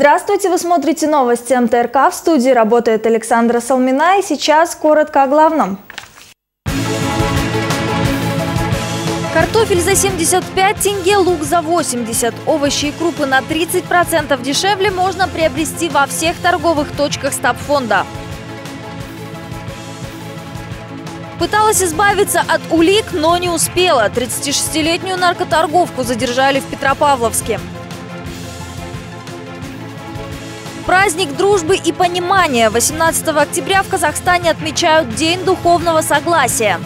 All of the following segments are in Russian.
Здравствуйте, вы смотрите новости МТРК. В студии работает Александра Салмина, и сейчас коротко о главном. Картофель за 75 тенге, лук за 80. Овощи и крупы на 30% дешевле можно приобрести во всех торговых точках стабфонда. Пыталась избавиться от улик, но не успела. 36-летнюю наркоторговку задержали в Петропавловске. Праздник дружбы и понимания. 18 октября в Казахстане отмечают День духовного согласия.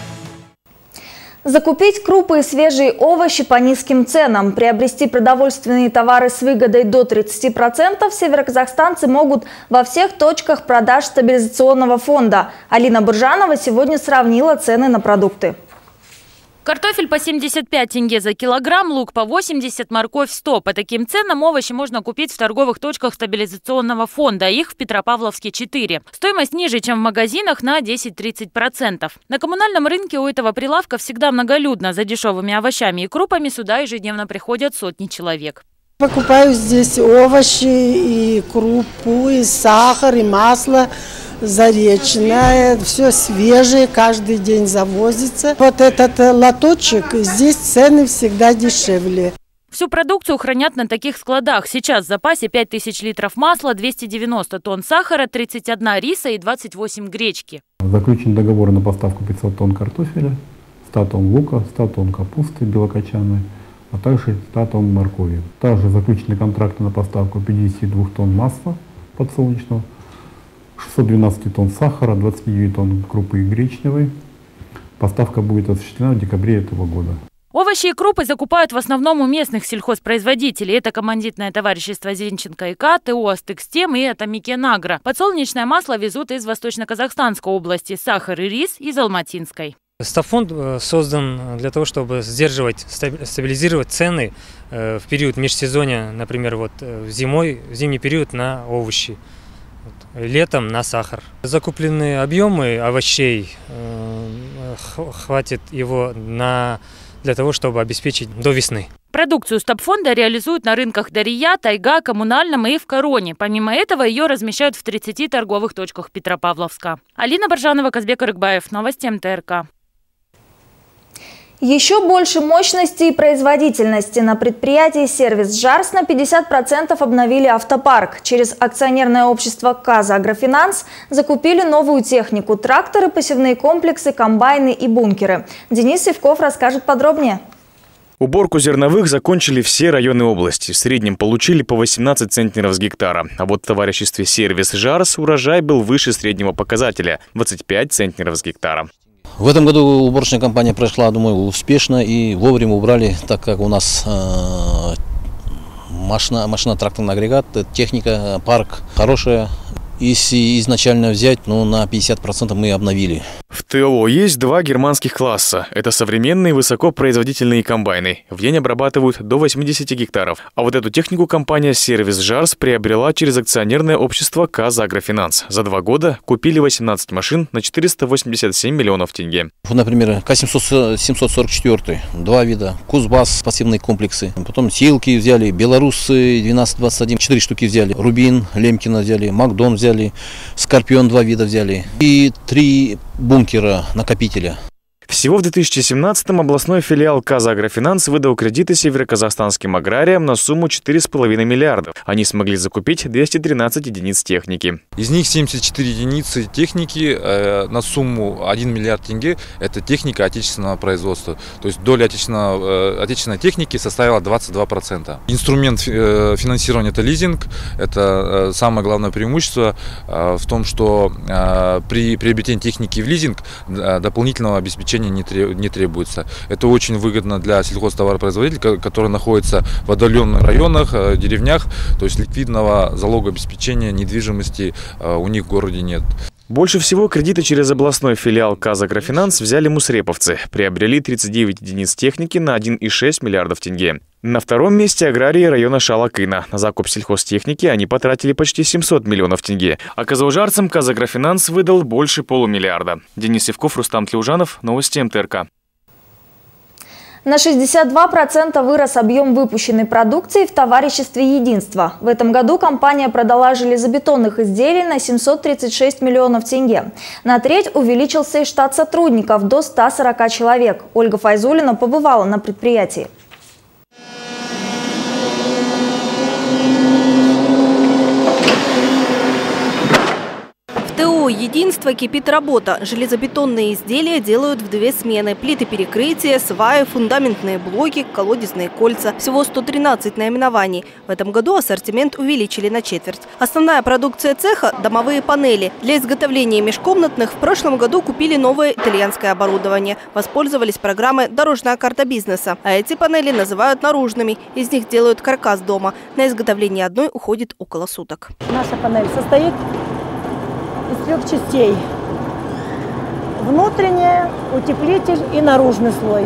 Закупить крупы и свежие овощи по низким ценам, приобрести продовольственные товары с выгодой до 30% североказахстанцы могут во всех точках продаж стабилизационного фонда. Алина Буржанова сегодня сравнила цены на продукты. Картофель по 75 тенге за килограмм, лук по 80, морковь 100. По таким ценам овощи можно купить в торговых точках стабилизационного фонда. Их в Петропавловске 4. Стоимость ниже, чем в магазинах, на 10-30%. На коммунальном рынке у этого прилавка всегда многолюдно. За дешевыми овощами и крупами сюда ежедневно приходят сотни человек. Покупаю здесь овощи, и крупу, и сахар, и масло. Заречное, все свежее, каждый день завозится. Вот этот лоточек, здесь цены всегда дешевле. Всю продукцию хранят на таких складах. Сейчас в запасе 5000 литров масла, 290 тонн сахара, 31 риса и 28 гречки. Заключен договор на поставку 500 тонн картофеля, 100 тонн лука, 100 тонн капусты белокочанной, а также 100 тонн моркови. Также заключены контракты на поставку 52 тонн масла подсолнечного, 612 тонн сахара, 29 тонн крупы гречневой. Поставка будет осуществлена в декабре этого года. Овощи и крупы закупают в основном у местных сельхозпроизводителей. Это командитное товарищество Зенченко ИК, ТО Астекстем и Атамикен-Агро. Подсолнечное масло везут из Восточно-Казахстанской области, сахар и рис из Алматинской. Стабфонд создан для того, чтобы сдерживать, стабилизировать цены в период межсезонья, например, в зимний период на овощи. Летом на сахар. Закупленные объемы овощей хватит его для того, чтобы обеспечить до весны. Продукцию стабфонда реализуют на рынках Дария, Тайга, Коммунальном и в Короне. Помимо этого ее размещают в 30 торговых точках Петропавловска. Алина Боржанова, Казбек Арыкбаев. Новости МТРК. Еще больше мощности и производительности. На предприятии «Сервис Жарс» на 50% обновили автопарк. Через акционерное общество «Казагрофинанс» закупили новую технику – тракторы, посевные комплексы, комбайны и бункеры. Денис Сивков расскажет подробнее. Уборку зерновых закончили все районы области. В среднем получили по 18 центнеров с гектара. А вот в товариществе «Сервис Жарс» урожай был выше среднего показателя – 25 центнеров с гектара. В этом году уборочная кампания прошла, думаю, успешно, и вовремя убрали, так как у нас машино-тракторный агрегат, техника, парк хорошая. Если изначально взять, на 50% мы обновили. В ТО есть два германских класса. Это современные высокопроизводительные комбайны. В день обрабатывают до 80 гектаров. А вот эту технику компания «Сервис Жарс» приобрела через акционерное общество «Казагрофинанс». За 2 года купили 18 машин на 487 миллионов тенге. Например, К-744, 2 вида, Кузбасс, пассивные комплексы. Потом силки взяли, белорусы 1221, 4 штуки взяли, Рубин, Лемкина взяли, Макдон взяли, Скорпион 2 вида взяли и 3 бункера накопителя. Всего в 2017-м областной филиал «Казагрофинанс» выдал кредиты североказахстанским аграриям на сумму 4,5 миллиардов. Они смогли закупить 213 единиц техники. Из них 74 единицы техники на сумму 1 миллиард тенге – это техника отечественного производства. То есть доля отечественной техники составила 22%. Инструмент финансирования – это лизинг. Это самое главное преимущество в том, что при приобретении техники в лизинг дополнительного обеспечения не требуется. Это очень выгодно для сельхозтоваропроизводителей, которые находятся в отдаленных районах, деревнях. То есть ликвидного залога обеспечения недвижимости у них в городе нет. Больше всего кредиты через областной филиал «Казагрофинанс» взяли мусреповцы. Приобрели 39 единиц техники на 1,6 миллиардов тенге. На втором месте аграрии района Шалакына. На закуп сельхозтехники они потратили почти 700 миллионов тенге. А казалжарцам «Казагрофинанс» выдал больше полумиллиарда. Денис Евков, Рустам Тлеужанов. Новости МТРК. На 62% вырос объем выпущенной продукции в товариществе «Единство». В этом году компания продала железобетонных изделий на 736 миллионов тенге. На треть увеличился и штат сотрудников до 140 человек. Ольга Файзулина побывала на предприятии. ТО «Единство» кипит работа. Железобетонные изделия делают в 2 смены. Плиты перекрытия, сваи, фундаментные блоки, колодезные кольца. Всего 113 наименований. В этом году ассортимент увеличили на четверть. Основная продукция цеха – домовые панели. Для изготовления межкомнатных в прошлом году купили новое итальянское оборудование. Воспользовались программой «Дорожная карта бизнеса». А эти панели называют наружными. Из них делают каркас дома. На изготовление одной уходит около суток. Наша панель состоит из 3 частей. Внутренняя, утеплитель и наружный слой.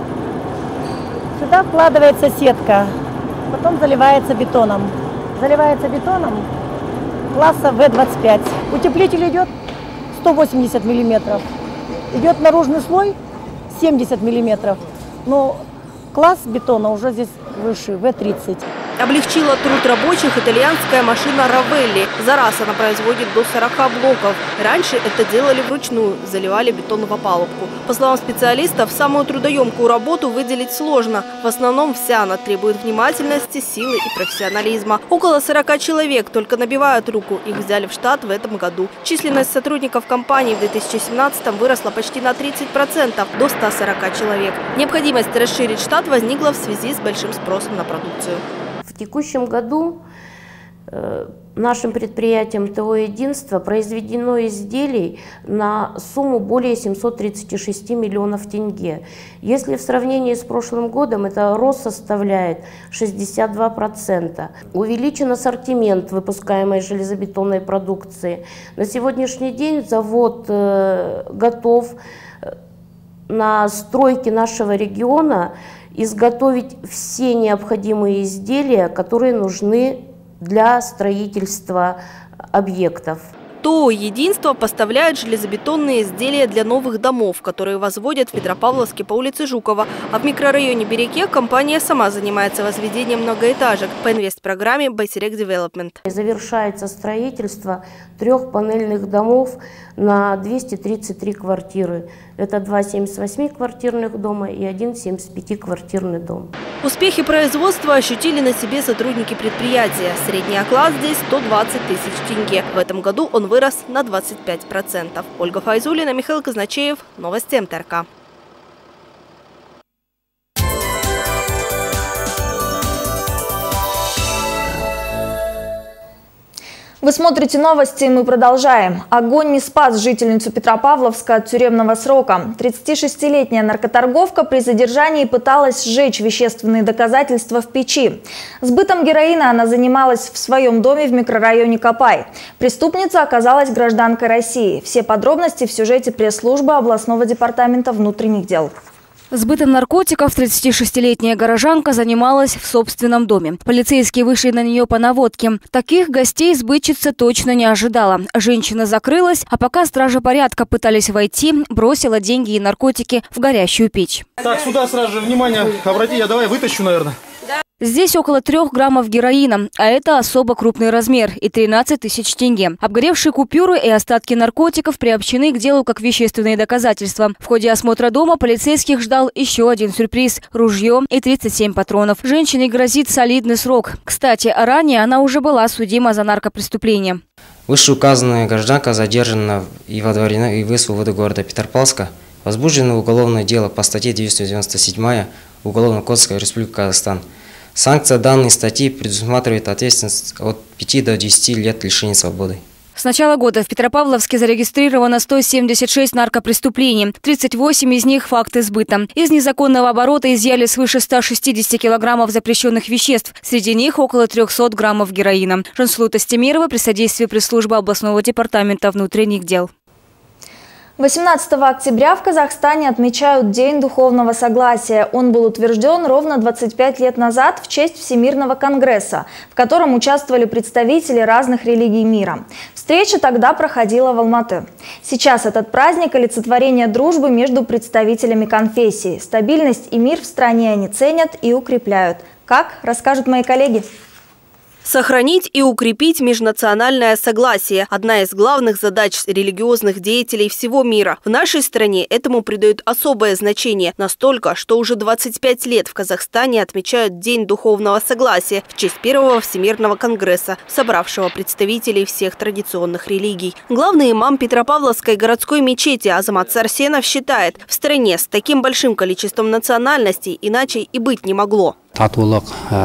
Сюда вкладывается сетка, потом заливается бетоном. Заливается бетоном класса В25. Утеплитель идет 180 мм. Идет наружный слой 70 мм. Но класс бетона уже здесь выше, В30. Облегчила труд рабочих итальянская машина «Равелли». За раз она производит до 40 блоков. Раньше это делали вручную, заливали бетон в опалубку. По словам специалистов, самую трудоемкую работу выделить сложно. В основном вся она требует внимательности, силы и профессионализма. Около 40 человек только набивают руку. Их взяли в штат в этом году. Численность сотрудников компании в 2017 выросла почти на 30%, до 140 человек. Необходимость расширить штат возникла в связи с большим спросом на продукцию. В текущем году нашим предприятием ТО «Единство» произведено изделий на сумму более 736 миллионов тенге. Если в сравнении с прошлым годом, это рост составляет 62%. Увеличен ассортимент выпускаемой железобетонной продукции. На сегодняшний день завод готов на стройке нашего региона изготовить все необходимые изделия, которые нужны для строительства объектов. ТО «Единство» поставляет железобетонные изделия для новых домов, которые возводят в Петропавловске по улице Жукова. А в микрорайоне Береке компания сама занимается возведением многоэтажек по инвестпрограмме Байсерек Development. Завершается строительство 3 панельных домов на 233 квартиры. Это 2 78-квартирных дома и 1 75-квартирный дом. Успехи производства ощутили на себе сотрудники предприятия. Средний оклад здесь 120 тысяч тенге. В этом году он вырос на 25%. Ольга Файзулина, Михаил Казначеев. Новости МТРК. Вы смотрите новости, и мы продолжаем. Огонь не спас жительницу Петропавловска от тюремного срока. 36-летняя наркоторговка при задержании пыталась сжечь вещественные доказательства в печи. Сбытом героина она занималась в своем доме в микрорайоне Копай. Преступница оказалась гражданкой России. Все подробности в сюжете пресс-службы областного департамента внутренних дел. Сбытом наркотиков 36-летняя горожанка занималась в собственном доме. Полицейские вышли на нее по наводке. Таких гостей сбытчица точно не ожидала. Женщина закрылась, а пока стражи порядка пытались войти, бросила деньги и наркотики в горящую печь. Так, сюда сразу же, внимание, обрати, я давай вытащу, наверное. Здесь около 3 граммов героина, а это особо крупный размер и 13 тысяч тенге. Обгоревшие купюры и остатки наркотиков приобщены к делу как вещественные доказательства. В ходе осмотра дома полицейских ждал еще один сюрприз – ружье и 37 патронов. Женщине грозит солидный срок. Кстати, ранее она уже была судима за наркопреступление. Вышеуказанная гражданка задержана и водворена в ИВС города Петропавловска. Возбуждено уголовное дело по статье 297 Уголовного кодекса Республики Казахстан. Санкция данной статьи предусматривает ответственность от 5 до 10 лет лишения свободы. С начала года в Петропавловске зарегистрировано 176 наркопреступлений. 38 из них – факты сбыта. Из незаконного оборота изъяли свыше 160 килограммов запрещенных веществ. Среди них около 300 граммов героина. Жансулу Тастемирова при содействии пресс-службы областного департамента внутренних дел. 18 октября в Казахстане отмечают День духовного согласия. Он был утвержден ровно 25 лет назад в честь Всемирного конгресса, в котором участвовали представители разных религий мира. Встреча тогда проходила в Алматы. Сейчас этот праздник – олицетворение дружбы между представителями конфессий. Стабильность и мир в стране они ценят и укрепляют. Как, расскажут мои коллеги. Сохранить и укрепить межнациональное согласие – одна из главных задач религиозных деятелей всего мира. В нашей стране этому придают особое значение, настолько, что уже 25 лет в Казахстане отмечают День духовного согласия в честь первого Всемирного конгресса, собравшего представителей всех традиционных религий. Главный имам Петропавловской городской мечети Азамат Сарсенов считает, в стране с таким большим количеством национальностей иначе и быть не могло. Мы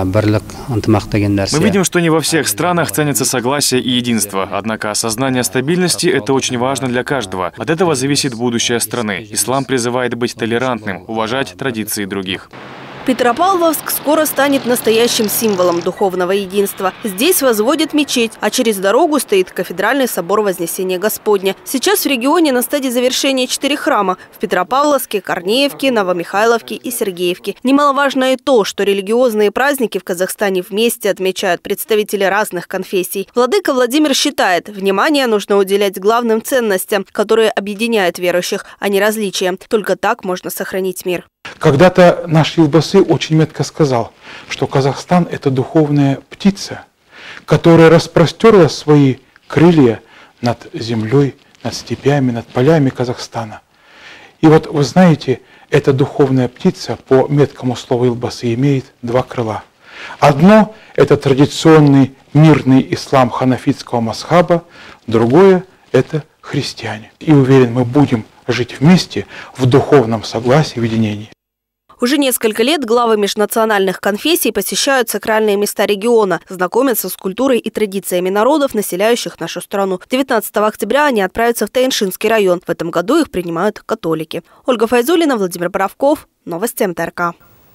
видим, что не во всех странах ценится согласие и единство. Однако осознание стабильности – это очень важно для каждого. От этого зависит будущее страны. Ислам призывает быть толерантным, уважать традиции других. Петропавловск скоро станет настоящим символом духовного единства. Здесь возводят мечеть, а через дорогу стоит кафедральный собор Вознесения Господня. Сейчас в регионе на стадии завершения 4 храма – в Петропавловске, Корнеевке, Новомихайловке и Сергеевке. Немаловажно и то, что религиозные праздники в Казахстане вместе отмечают представители разных конфессий. Владыка Владимир считает, внимание нужно уделять главным ценностям, которые объединяют верующих, а не различиям. Только так можно сохранить мир. Когда-то наш Елбасы очень метко сказал, что Казахстан – это духовная птица, которая распростерла свои крылья над землей, над степями, над полями Казахстана. И вот вы знаете, эта духовная птица, по меткому слову Елбасы, имеет 2 крыла. Одно – это традиционный мирный ислам ханафитского мазхаба, другое – это христиане. И уверен, мы будем жить вместе в духовном согласии, в единении. Уже несколько лет главы межнациональных конфессий посещают сакральные места региона, знакомятся с культурой и традициями народов, населяющих нашу страну. 19 октября они отправятся в Тайншинский район. В этом году их принимают католики. Ольга Файзулина, Владимир Боровков. Новости МТРК.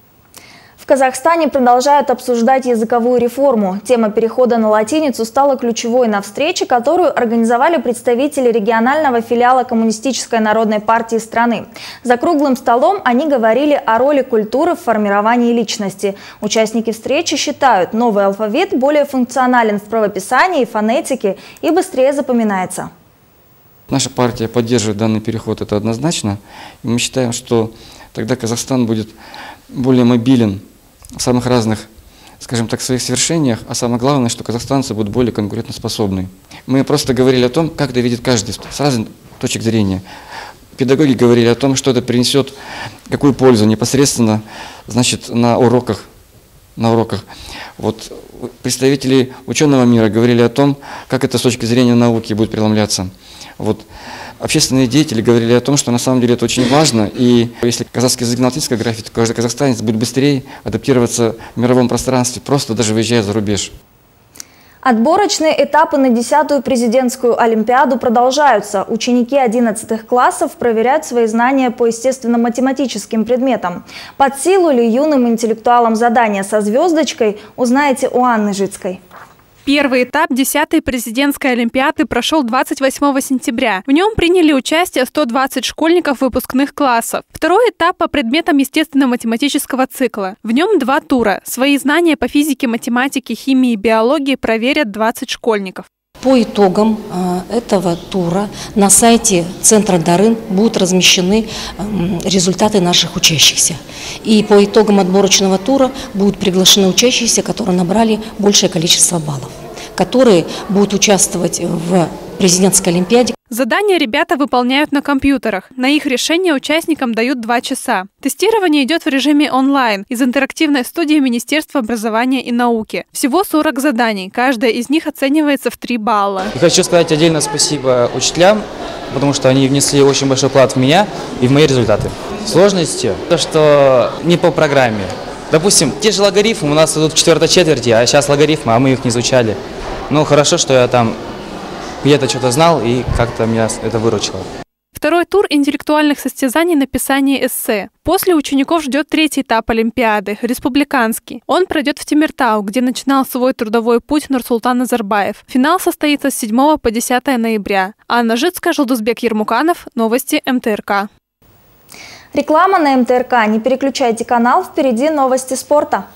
В Казахстане продолжают обсуждать языковую реформу. Тема перехода на латиницу стала ключевой на встрече, которую организовали представители регионального филиала Коммунистической народной партии страны. За круглым столом они говорили о роли культуры в формировании личности. Участники встречи считают, новый алфавит более функционален в правописании и фонетике и быстрее запоминается. Наша партия поддерживает данный переход, это однозначно. И мы считаем, что тогда Казахстан будет более мобилен в самых разных, скажем так, своих свершениях, а самое главное, что казахстанцы будут более конкурентоспособны. Мы просто говорили о том, как это видит каждый с разных точек зрения. Педагоги говорили о том, что это принесет, какую пользу непосредственно, значит, на уроках. Вот представители ученого мира говорили о том, как это с точки зрения науки будет преломляться. Вот. Общественные деятели говорили о том, что на самом деле это очень важно, и если казахский язык на латинской графии, то каждый казахстанец будет быстрее адаптироваться в мировом пространстве, просто даже выезжая за рубеж. Отборочные этапы на 10-ю президентскую олимпиаду продолжаются. Ученики 11 классов проверяют свои знания по естественно-математическим предметам. Под силу ли юным интеллектуалам задание со звездочкой, узнаете у Анны Жицкой. Первый этап 10-й президентской олимпиады прошел 28 сентября. В нем приняли участие 120 школьников выпускных классов. Второй этап по предметам естественно-математического цикла. В нем 2 тура. Свои знания по физике, математике, химии и биологии проверят 20 школьников. По итогам этого тура на сайте Центра Дарын будут размещены результаты наших учащихся. И по итогам отборочного тура будут приглашены учащиеся, которые набрали большее количество баллов, которые будут участвовать в президентской олимпиаде. Задания ребята выполняют на компьютерах. На их решение участникам дают 2 часа. Тестирование идет в режиме онлайн из интерактивной студии Министерства образования и науки. Всего 40 заданий. Каждая из них оценивается в 3 балла. И хочу сказать отдельно спасибо учителям, потому что они внесли очень большой вклад в меня и в мои результаты. Сложностью то, что не по программе. Допустим, те же логарифмы у нас идут в 4-й четверти, а сейчас логарифмы, а мы их не изучали. Ну, хорошо, что я там где-то что-то знал, и как-то меня это выручило. Второй тур интеллектуальных состязаний написания эссе. После учеников ждет третий этап Олимпиады – республиканский. Он пройдет в Темиртау, где начинал свой трудовой путь Нурсултан Назарбаев. Финал состоится с 7 по 10 ноября. Анна Жицкая, Жолдузбек Ермуканов. Новости МТРК. Реклама на МТРК. Не переключайте канал, впереди новости спорта.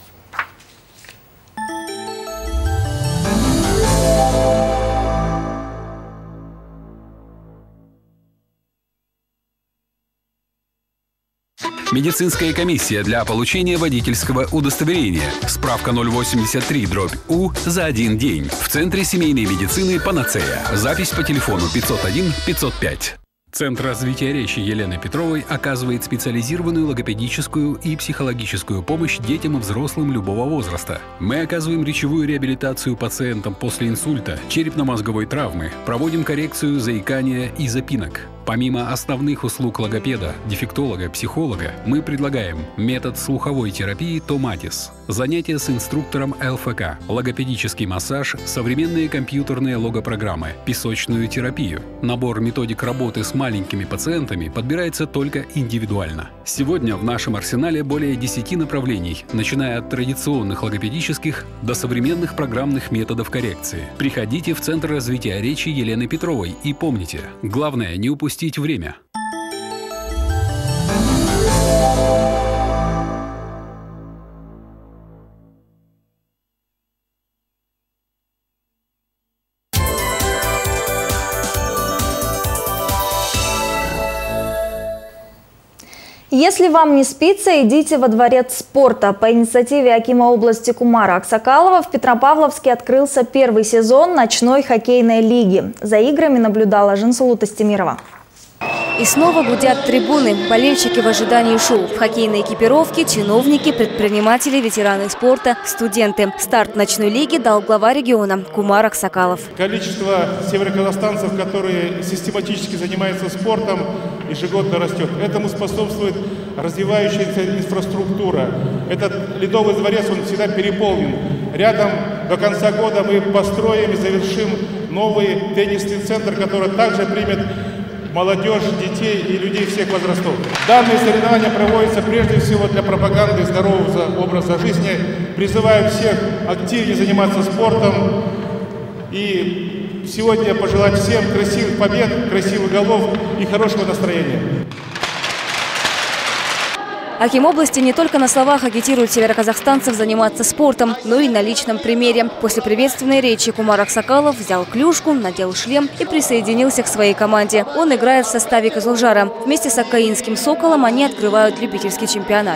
Медицинская комиссия для получения водительского удостоверения. Справка 083/У за 1 день. В Центре семейной медицины «Панацея». Запись по телефону 501 505. Центр развития речи Елены Петровой оказывает специализированную логопедическую и психологическую помощь детям и взрослым любого возраста. Мы оказываем речевую реабилитацию пациентам после инсульта, черепно-мозговой травмы, проводим коррекцию заикания и запинок. Помимо основных услуг логопеда, дефектолога, психолога, мы предлагаем метод слуховой терапии Томатис, занятия с инструктором ЛФК, логопедический массаж, современные компьютерные логопрограммы, песочную терапию. Набор методик работы с маленькими пациентами подбирается только индивидуально. Сегодня в нашем арсенале более 10 направлений, начиная от традиционных логопедических до современных программных методов коррекции. Приходите в Центр развития речи Елены Петровой и помните, главное не упустить время. Если вам не спится, идите во дворец спорта. По инициативе акима области Кумара Аксакалова в Петропавловске открылся первый сезон ночной хоккейной лиги. За играми наблюдала Жансулу Тастемирова. И снова гудят трибуны. Болельщики в ожидании шоу. В хоккейной экипировке чиновники, предприниматели, ветераны спорта, студенты. Старт ночной лиги дал глава региона Кумар Аксакалов. Количество североказахстанцев, которые систематически занимаются спортом, ежегодно растет. Этому способствует развивающаяся инфраструктура. Этот ледовый дворец, он всегда переполнен. Рядом до конца года мы построим и завершим новый теннисный центр, который также примет молодежь, детей и людей всех возрастов. Данные соревнования проводятся прежде всего для пропаганды здорового образа жизни. Призываю всех активнее заниматься спортом. И сегодня пожелать всем красивых побед, красивых голов и хорошего настроения. Аким области не только на словах агитирует североказахстанцев заниматься спортом, но и на личном примере. После приветственной речи Кумар Аксакалов взял клюшку, надел шлем и присоединился к своей команде. Он играет в составе Кызылжара. Вместе с Аккаинским «Соколом» они открывают любительский чемпионат.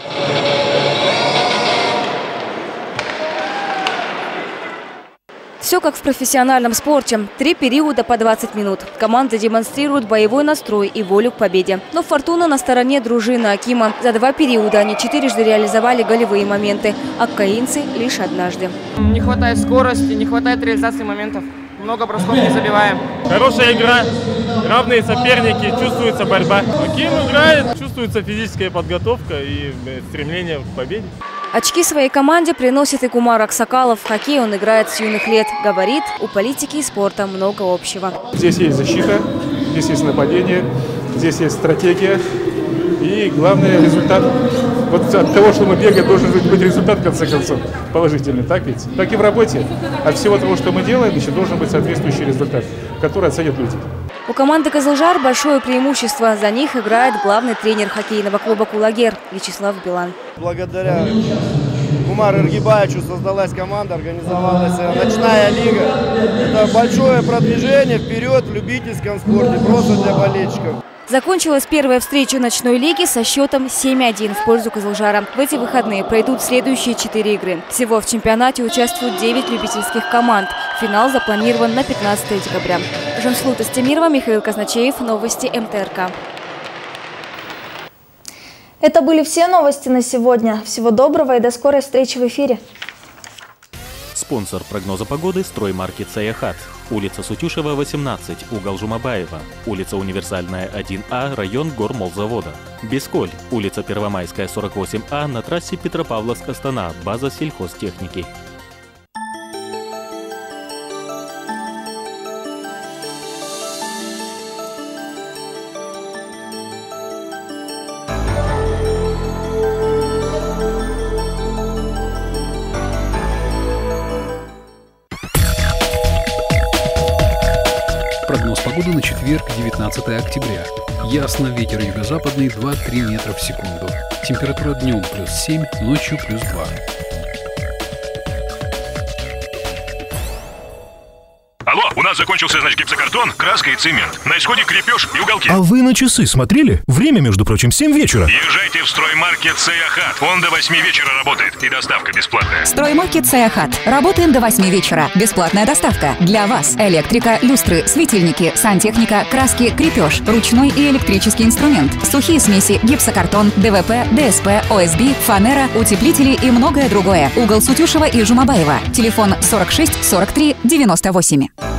Все как в профессиональном спорте. 3 периода по 20 минут. Команды демонстрируют боевой настрой и волю к победе. Но фортуна на стороне дружины акима. За 2 периода они 4-жды реализовали голевые моменты. Аккаинцы лишь однажды. Не хватает скорости, не хватает реализации моментов. Много бросков не забиваем. Хорошая игра, равные соперники, чувствуется борьба. Аким играет, чувствуется физическая подготовка и стремление к победе. Очки своей команде приносит и Кумар Аксакалов. В хоккей он играет с юных лет. Говорит, у политики и спорта много общего. Здесь есть защита, здесь есть нападение, здесь есть стратегия. И главный результат. Вот от того, что мы бегаем, должен быть результат, в конце концов, положительный. Так ведь? Так и в работе. От всего того, что мы делаем, еще должен быть соответствующий результат, который оценят люди. У команды «Кызылжар» большое преимущество. За них играет главный тренер хоккейного клуба «Кулагер» Вячеслав Билан. Благодаря Кумару Эргибаевичу создалась команда, организовалась ночная лига. Это большое продвижение вперед в любительском спорте, просто для болельщиков. Закончилась первая встреча ночной лиги со счетом 7-1 в пользу Кызылжара. В эти выходные пройдут следующие 4 игры. Всего в чемпионате участвуют 9 любительских команд. Финал запланирован на 15 декабря. Жансулу Тастемирова, Михаил Казначеев. Новости МТРК. Это были все новости на сегодня. Всего доброго и до скорой встречи в эфире. Спонсор прогноза погоды – строймаркет «Саяхат». Улица Сутюшева, 18, угол Жумабаева. Улица Универсальная, 1А, район Гормолзавода. Бесколь. Улица Первомайская, 48А, на трассе Петропавловск-Астана, база сельхозтехники. прогноз погоды на четверг, 19 октября. Ясно, ветер юго-западный 2-3 метра в секунду. Температура днем +7, ночью +2. Алло, у нас закончился, значит, гипсокартон, краска и цемент. На исходе крепеж и уголки. А вы на часы смотрели? Время, между прочим, 7 вечера. Езжайте в строймаркет «Саяхат». Он до 8 вечера работает и доставка бесплатная. Строймаркет «Саяхат». Работаем до 8 вечера. Бесплатная доставка. Для вас. Электрика, люстры, светильники, сантехника, краски, крепеж, ручной и электрический инструмент, сухие смеси, гипсокартон, ДВП, ДСП, ОСБ, фанера, утеплители и многое другое. Угол Сутюшева и Жумабаева. Телефон 46 43 98.